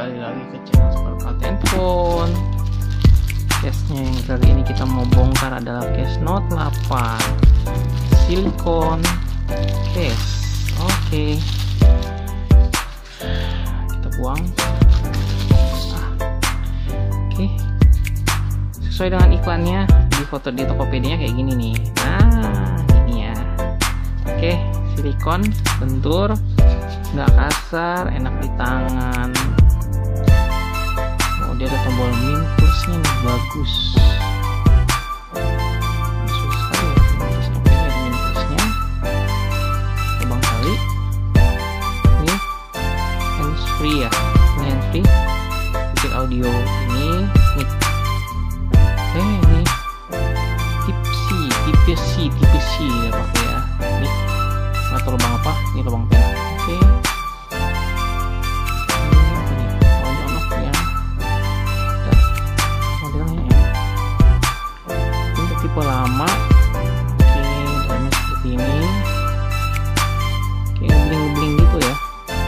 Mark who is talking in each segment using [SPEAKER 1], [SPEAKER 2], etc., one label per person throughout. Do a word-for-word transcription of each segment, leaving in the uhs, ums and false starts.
[SPEAKER 1] kembali lagi ke channel Sparkle Handphone. Case-nya yang kali ini kita mau bongkar adalah case Note delapan silikon case. Oke, kita buang. Ah. Oke, sesuai dengan iklannya di foto di Tokopedia kayak gini nih. Nah, ini ya. Oke, silikon, bentur, nggak kasar, enak di tangan. Oh, dia ada tombol minusnya nih, bagus. Bagus sekali ya minusnya. Oke, ada minusnya. Lubang kali. Ini hands free ya. Ini hands free. Bikin audio ini mic. Eh, ini tipe C, tipe C, tipe C ya pakai ya. Ini atau lubang apa? Ini lubang tengah. Oke. Tipe lama. Oke, dalamnya seperti ini. Oke, ngebling-ngebling gitu ya.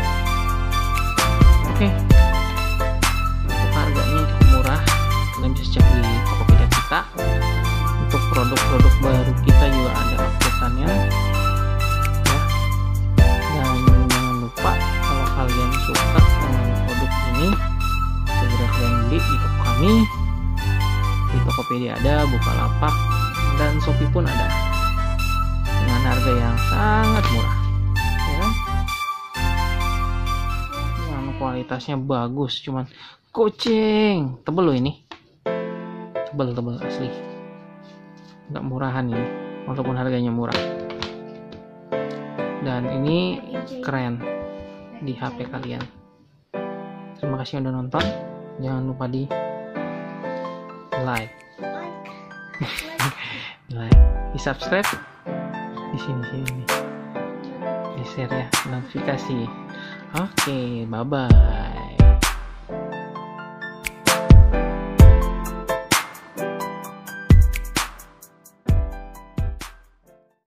[SPEAKER 1] Oke, untuk harganya cukup murah, kalian bisa cek di Tokopedia kita. Untuk produk-produk baru kita juga ada update-annya ya. Dan jangan lupa kalau kalian suka dengan produk ini, segera kalian beli di toko kami. Di Tokopedia ada, Bukalapak, dan Shopee pun ada dengan harga yang sangat murah ya. Yang kualitasnya bagus, cuman kucing tebel loh ini, tebel-tebel asli, nggak murahan ini walaupun harganya murah. Dan ini keren di H P kalian. Terima kasih udah nonton, jangan lupa di like, like, di subscribe, di sini sini, di share ya, notifikasi. Oke, bye bye.